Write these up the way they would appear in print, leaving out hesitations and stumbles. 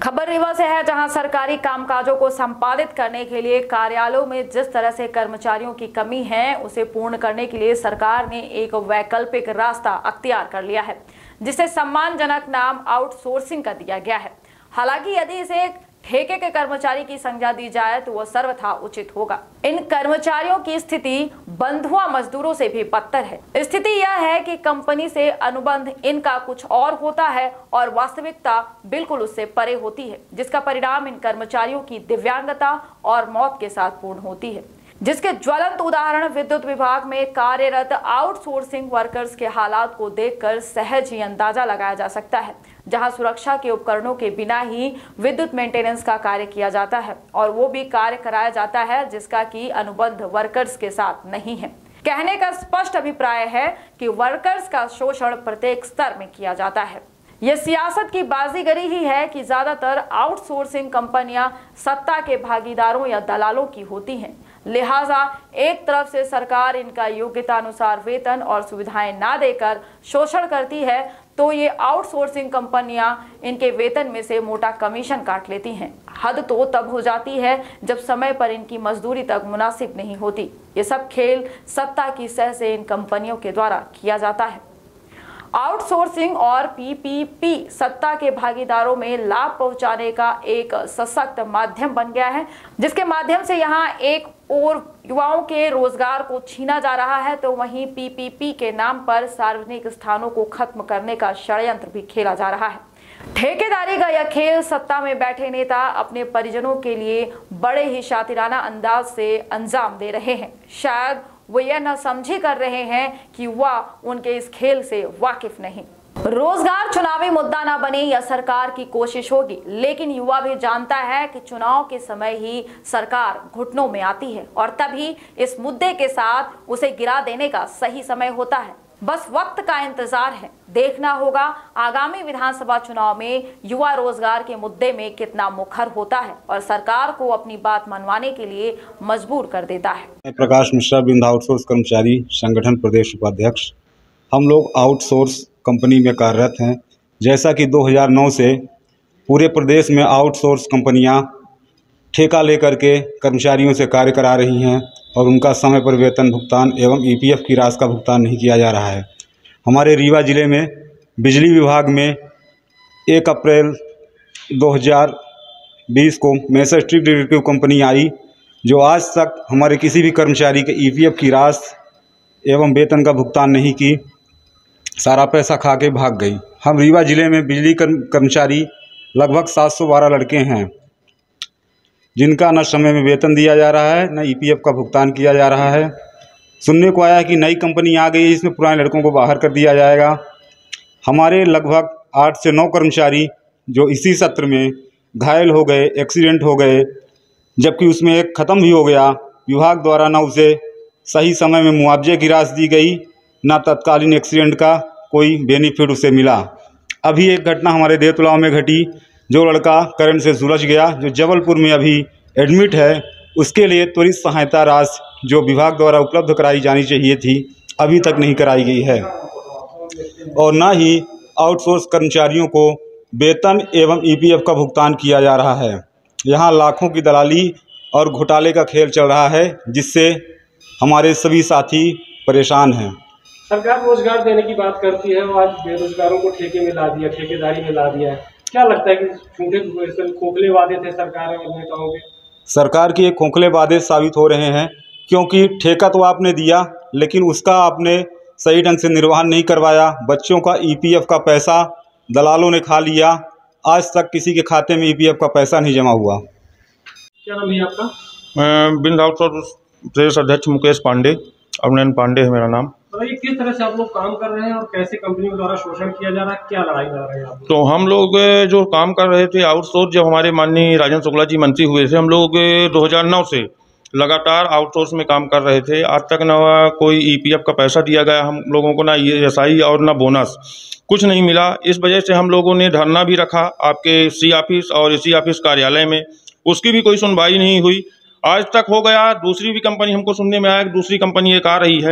खबर रीवा से है, जहां सरकारी कामकाजों को संपादित करने के लिए कार्यालयों में जिस तरह से कर्मचारियों की कमी है उसे पूर्ण करने के लिए सरकार ने एक वैकल्पिक रास्ता अख्तियार कर लिया है, जिसे सम्मानजनक नाम आउटसोर्सिंग का दिया गया है। हालांकि यदि इसे ठेके के कर्मचारी की संज्ञा दी जाए तो वह सर्वथा उचित होगा। इन कर्मचारियों की स्थिति बंधुआ मजदूरों से भी बदतर है। स्थिति यह है कि कंपनी से अनुबंध इनका कुछ और होता है और वास्तविकता बिल्कुल उससे परे होती है, जिसका परिणाम इन कर्मचारियों की दिव्यांगता और मौत के साथ पूर्ण होती है, जिसके ज्वलंत उदाहरण विद्युत विभाग में कार्यरत आउटसोर्सिंग वर्कर्स के हालात को देखकर सहज ही अंदाजा लगाया जा सकता है, जहां सुरक्षा के उपकरणों के बिना ही विद्युत मेंटेनेंस का कार्य किया जाता है और वो भी कार्य कराया जाता है जिसका कि अनुबंध वर्कर्स के साथ नहीं है। कहने का स्पष्ट अभिप्राय है कि वर्कर्स का शोषण प्रत्येक स्तर में किया जाता है। यह सियासत की बाजीगरी ही है कि ज्यादातर आउटसोर्सिंग कंपनियां सत्ता के भागीदारों या दलालों की होती हैं। लिहाजा एक तरफ से सरकार इनका योग्यता अनुसार वेतन और सुविधाएं ना देकर शोषण करती है, तो ये आउटसोर्सिंग कंपनियां इनके वेतन में से मोटा कमीशन काट लेती हैं। हद तो तब हो जाती है जब समय पर इनकी मजदूरी तक मुनासिब नहीं होती। ये सब खेल सत्ता की सह से इन कंपनियों के द्वारा किया जाता है। आउटसोर्सिंग और पीपीपी सत्ता के भागीदारों में लाभ पहुंचाने का एक सशक्त माध्यम बन गया है, जिसके माध्यम से यहाँ एक और युवाओं के रोजगार को छीना जा रहा है, तो वहीं पीपीपी के नाम पर सार्वजनिक स्थानों को खत्म करने का षड्यंत्र भी खेला जा रहा है। ठेकेदारी का यह खेल सत्ता में बैठे नेता अपने परिजनों के लिए बड़े ही शातिराना अंदाज से अंजाम दे रहे हैं। शायद वो यह न समझी कर रहे हैं कि वह उनके इस खेल से वाकिफ नहीं। रोजगार चुनावी मुद्दा न बने यह सरकार की कोशिश होगी, लेकिन युवा भी जानता है कि चुनाव के समय ही सरकार घुटनों में आती है और तभी इस मुद्दे के साथ उसे गिरा देने का सही समय होता है। बस वक्त का इंतजार है। देखना होगा आगामी विधानसभा चुनाव में युवा रोजगार के मुद्दे में कितना मुखर होता है और सरकार को अपनी बात मनवाने के लिए मजबूर कर देता है। मैं प्रकाश मिश्रा, बिंद आउटसोर्स कर्मचारी संगठन प्रदेश उपाध्यक्ष। हम लोग आउटसोर्स कंपनी में कार्यरत हैं। जैसा कि 2009 से पूरे प्रदेश में आउटसोर्स कंपनियां ठेका लेकर के कर्मचारियों से कार्य करा रही हैं और उनका समय पर वेतन भुगतान एवं ईपीएफ की राशि का भुगतान नहीं किया जा रहा है। हमारे रीवा जिले में बिजली विभाग में 1 अप्रैल 2020 को मैसेज ट्रिप डिटेक्टिव कंपनी आई, जो आज तक हमारे किसी भी कर्मचारी के ईपीएफ की राशि एवं वेतन का भुगतान नहीं की, सारा पैसा खा के भाग गई। हम रीवा जिले में बिजली कर्मचारी लगभग 712 लड़के हैं, जिनका न समय में वेतन दिया जा रहा है, न ईपीएफ का भुगतान किया जा रहा है। सुनने को आया कि नई कंपनी आ गई है, इसमें पुराने लड़कों को बाहर कर दिया जाएगा। हमारे लगभग 8 से 9 कर्मचारी जो इसी सत्र में घायल हो गए, एक्सीडेंट हो गए, जबकि उसमें एक ख़त्म भी हो गया। विभाग द्वारा न उसे सही समय में मुआवजे की राशि दी गई, न तत्कालीन एक्सीडेंट का कोई बेनिफिट उसे मिला। अभी एक घटना हमारे देवतलाव में घटी, जो लड़का करंट से झुलस गया, जो जबलपुर में अभी एडमिट है, उसके लिए त्वरित सहायता राशि जो विभाग द्वारा उपलब्ध कराई जानी चाहिए थी, अभी तक नहीं कराई गई है। और न ही आउटसोर्स कर्मचारियों को वेतन एवं ईपीएफ का भुगतान किया जा रहा है। यहाँ लाखों की दलाली और घोटाले का खेल चल रहा है, जिससे हमारे सभी साथी परेशान हैं। सरकार रोजगार देने की बात करती है और आज बेरोजगारों को ठेके में ला दिया, ठेकेदारी में ला दिया है। क्या लगता है कि खोखले वादे थे सरकार और नेताओं के? सरकार के खोखले वादे साबित हो रहे हैं, क्योंकि ठेका तो आपने दिया, लेकिन उसका आपने सही ढंग से निर्वहन नहीं करवाया। बच्चों का ईपीएफ का पैसा दलालों ने खा लिया। आज तक किसी के खाते में ईपीएफ का पैसा नहीं जमा हुआ। क्या नाम है आपका? मैं बिंद आउटसोर्स प्रदेश अध्यक्ष मुकेश पांडे, अभिनंदन पांडे है मेरा नाम। तो ये किस तरह से आप लोग काम कर रहे हैं और कैसे कंपनियों द्वारा शोषण किया जा रहा है, क्या लड़ाई लड़ रहे हैं आप? तो हम लोग जो काम कर रहे थे आउटसोर्स, जब हमारे माननीय राजेंद्र शुक्ला जी मंत्री हुए थे, हम लोग 2009 से लगातार आउटसोर्स में काम कर रहे थे। आज तक न कोई ईपीएफ का पैसा दिया गया हम लोगों को, ना ईएसआई और ना बोनस, कुछ नहीं मिला। इस वजह से हम लोगों ने धरना भी रखा आपके सी ऑफिस और एसी ऑफिस कार्यालय में, उसकी भी कोई सुनवाई नहीं हुई। आज तक हो गया, दूसरी भी कंपनी हमको सुनने में आया कि दूसरी कंपनी एक आ रही है,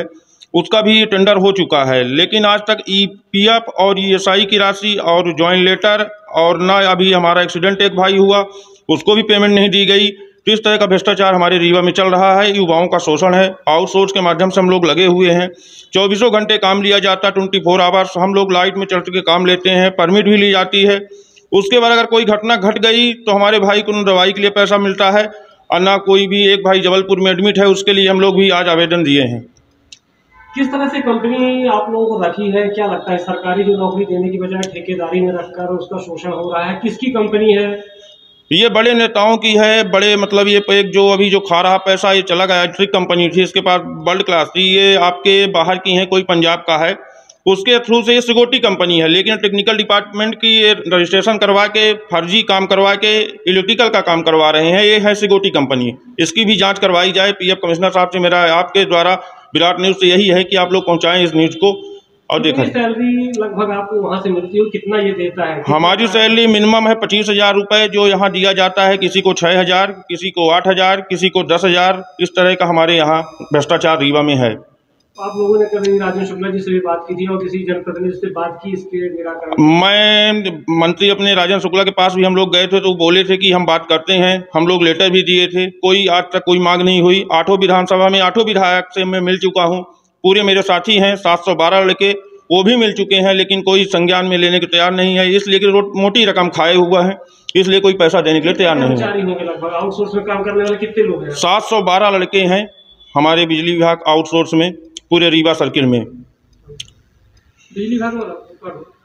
उसका भी टेंडर हो चुका है, लेकिन आज तक ईपीएफ और ईएसआई की राशि और जॉइंट लेटर और ना अभी हमारा एक्सीडेंट एक भाई हुआ उसको भी पेमेंट नहीं दी गई। तो इस तरह का भ्रष्टाचार हमारे रीवा में चल रहा है। युवाओं का शोषण है। आउटसोर्स के माध्यम से हम लोग लगे हुए हैं। 24 घंटे काम लिया जाता, 24 आवर्स हम लोग लाइट में चढ़ के काम लेते हैं, परमिट भी ली जाती है। उसके बाद अगर कोई घटना घट गई तो हमारे भाई को दवाई के लिए पैसा मिलता है, और ना कोई भी। एक भाई जबलपुर में एडमिट है, उसके लिए हम लोग भी आज आवेदन दिए हैं। किस तरह से कंपनी आप लोगों को रखी है? क्या लगता है सरकारी जो नौकरी देने की बजाय ठेकेदारी में रखकर उसका शोषण हो रहा है? किसकी कंपनी है? ये बड़े नेताओं की है। बड़े मतलब ये एक जो अभी जो खा रहा पैसा, ये चला गया। इलेक्ट्रिक कंपनी थी, इसके पास वर्ल्ड क्लास थी। ये आपके बाहर की है, कोई पंजाब का है, उसके थ्रू से ये सिक्योरिटी कंपनी है। लेकिन टेक्निकल डिपार्टमेंट की ये रजिस्ट्रेशन करवा के, फर्जी काम करवा के इलेक्ट्रिकल का काम करवा रहे हैं। ये है सिक्योरिटी कंपनी। इसकी भी जांच करवाई जाए। पीएफ कमिश्नर साहब से मेरा आपके द्वारा विराट न्यूज़ से यही है कि आप लोग पहुंचाएं इस न्यूज़ को। और देखा सैलरी लगभग आपको वहाँ से मिलती है, कितना ये देता है? हमारी सैलरी मिनिमम है 25,000 रुपये जो यहाँ दिया जाता है। किसी को 6,000, किसी को 8,000, किसी को 10,000। इस तरह का हमारे यहाँ भ्रष्टाचार रीवा में है। आप लोगों ने कभी राजन शुक्ला जी से भी बात की थी और किसी जनप्रतिनिधि से बात की इसके निराकरण? मैं मंत्री अपने राजन शुक्ला के पास भी हम लोग गए थे, तो वो बोले थे कि हम बात करते हैं। हम लोग लेटर भी दिए थे, कोई आज तक कोई मांग नहीं हुई। 8 विधानसभा में 8 विधायक से मैं मिल चुका हूँ। पूरे मेरे साथी हैं 712 लड़के, वो भी मिल चुके हैं, लेकिन कोई संज्ञान में लेने को तैयार नहीं है। इसलिए कि मोटी रकम खाए हुआ है, इसलिए कोई पैसा देने के लिए तैयार नहीं है। लगभग आउटसोर्स में काम करने वाले कितने लोग हैं? 712 लड़के हैं हमारे बिजली विभाग आउटसोर्स में, पूरे रीवा सर्किल में। बिजली विभाग